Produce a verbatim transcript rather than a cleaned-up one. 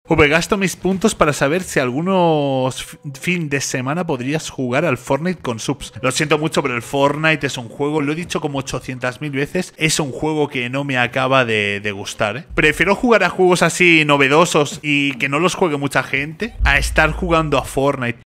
V, gasto mis puntos para saber si algunos fin de semana podrías jugar al Fortnite con subs. Lo siento mucho, pero el Fortnite es un juego, lo he dicho como ochocientas mil veces, es un juego que no me acaba de, de gustar, ¿eh? Prefiero jugar a juegos así novedosos y que no los juegue mucha gente a estar jugando a Fortnite.